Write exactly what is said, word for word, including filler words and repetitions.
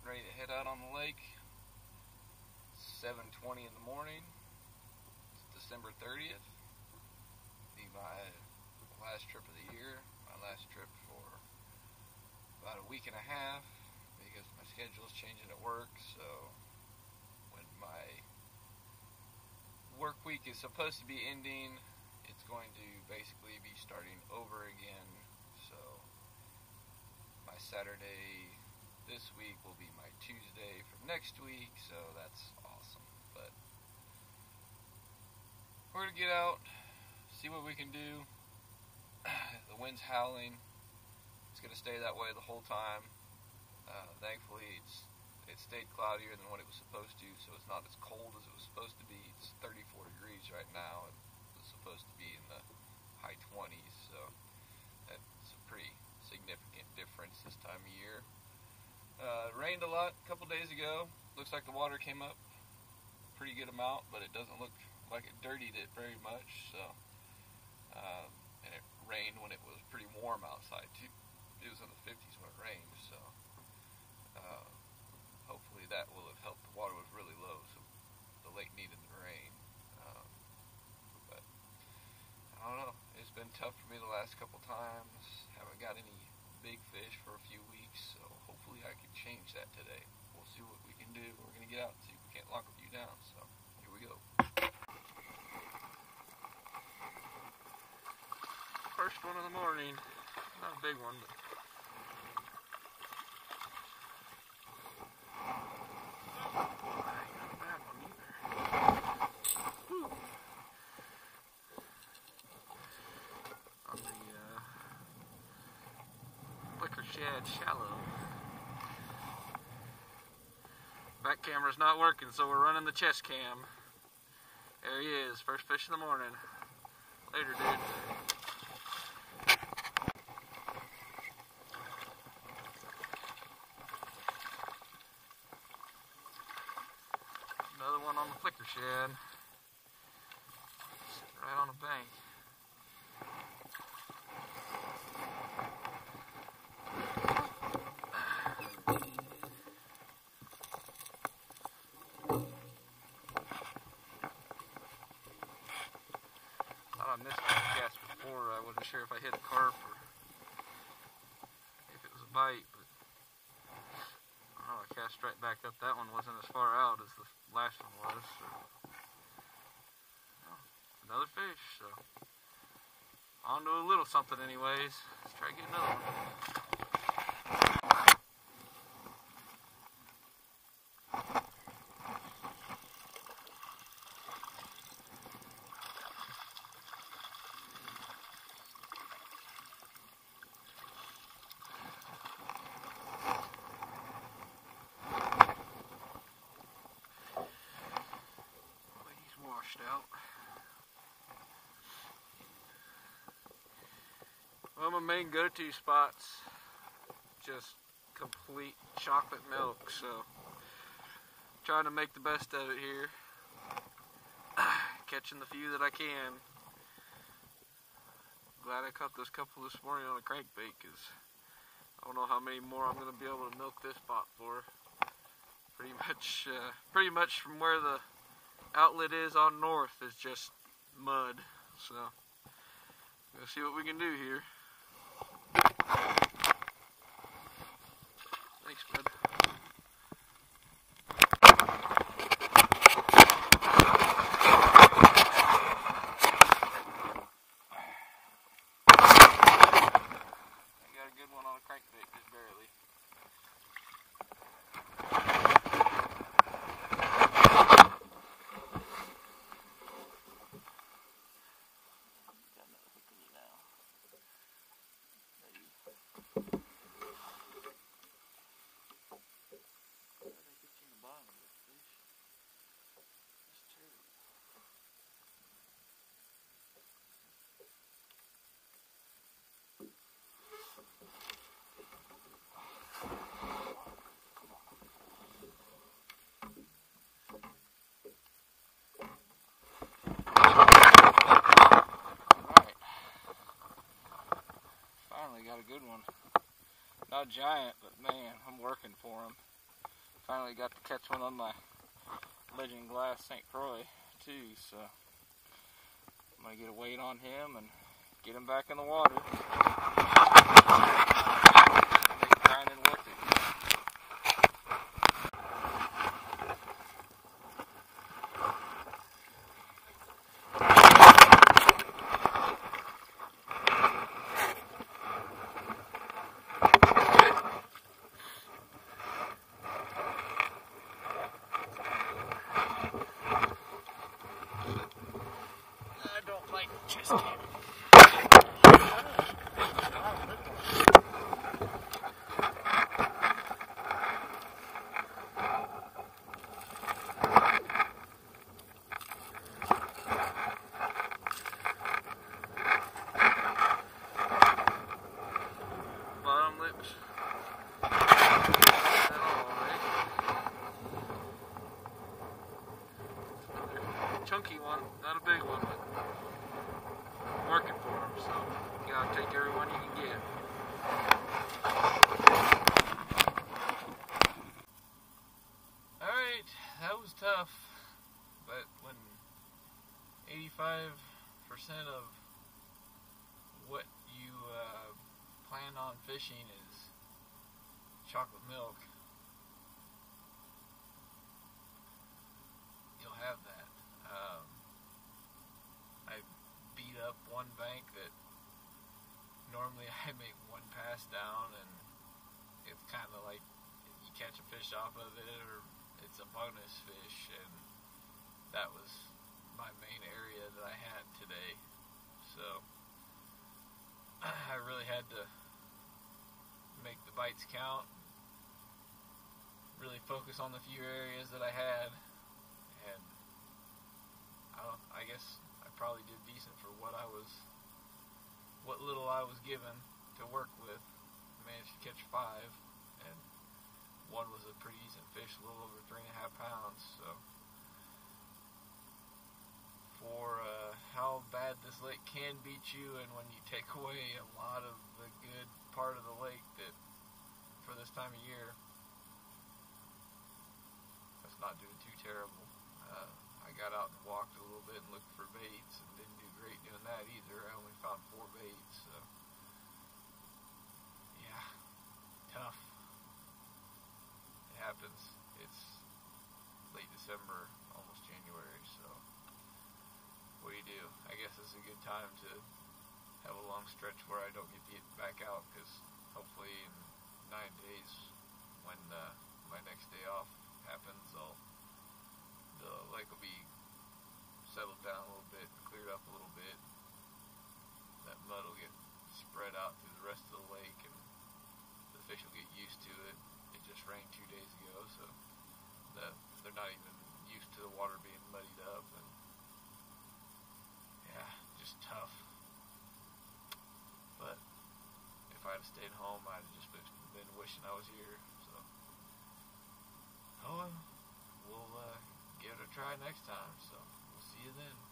getting ready to head out on the lake. seven twenty in the morning. It's December thirtieth. Be my last trip of the year. My last trip for about a week and a half because my schedule is changing at work. So when my work week is supposed to be ending, it's going to basically be starting over again. So my Saturday this week will be my Tuesday for next week, so that's awesome. But we're gonna get out, see what we can do. The wind's howling. It's gonna stay that way the whole time. Uh, thankfully, it's it stayed cloudier than what it was supposed to, so it's not as cold as it was supposed to be. It's thirty-four degrees right now, and it's supposed to be in the high twenties, so that's a pretty significant difference this time of year. Uh, it rained a lot a couple days ago. Looks like the water came up a pretty good amount, but it doesn't look like it dirtied it very much. So, uh, and it rained when it was pretty warm outside too. It was in the fifties when it rained. So, uh, hopefully that will have helped. The water was really low, so the lake needed the rain. Um, but I don't know. It's been tough for me the last couple times. Haven't got any big fish for a few weeks, so hopefully I can change that today. We'll see what we can do. We're going to get out and see if we can't lock a few down, so here we go. First one in the morning. Not a big one, but not a bad one either. Woo. On the uh, Flicker Shad Shallow. Back camera's not working, so we're running the chest cam. There he is, first fish in the morning. Later, dude. Another one on the Flicker Shad. Sitting right on the bank. I missed that cast before. I wasn't sure if I hit a carp or if it was a bite, but oh, I cast right back up. That one wasn't as far out as the last one was. So. Oh, another fish. So on to a little something, anyways. Let's try to get another one. Out. Well, my main go-to spot's just complete chocolate milk, so trying to make the best of it here. Catching the few that I can. Glad I caught this couple this morning on a crankbait, because I don't know how many more I'm going to be able to milk this spot for. Pretty much, uh, pretty much from where the outlet is on north is just mud, so let's see what we can do here. Thanks, bud. I got a good one on a crankbait, just barely. Got a good one. Not giant, but man, I'm working for him. Finally got to catch one on my Legend Glass Saint Croix too, so I'm going to get a weight on him and get him back in the water. Make grinding worth it. I don't like chest cam. Bottom lips. Chunky one, not a big one, but I'm working for him, so you gotta take every one you can get. Alright, that was tough, but when eighty-five percent of what you uh, plan on fishing is chocolate milk, you'll have that. Um, I beat up one bank that normally I make one pass down, and it's kind of like you catch a fish off of it, or it's a bonus fish, and that was my main area that I had today. So I really had to make the bites count, really focus on the few areas that I had, and I, don't, I guess I probably did decent for what I was, what little I was given to work with. I managed to catch five, and one was a pretty decent fish, a little over three and a half pounds. So for uh, how bad this lake can beat you, and when you take away a lot of the good part of the lake that for this time of year, that's not doing too terrible. Uh, I got out and walked a little bit and looked for baits, and didn't do great doing that either. I only found four baits, so yeah, tough. It happens. It's late December, almost January, so what do you do? I guess it's a good time to have a long stretch where I don't get to get back out, because hopefully in nine days, when uh, my next day off happens, I'll, the lake will be settled down a little bit, cleared up a little bit. That mud will get spread out through the rest of the lake, and the fish will get used to it. It just rained two days ago, so the, they're not even used to the water being muddied up, and yeah, just tough. But if I had stayed home, I'd have just been, been wishing I was here. So, oh well, we'll uh, give it a try next time. So, we'll see you then.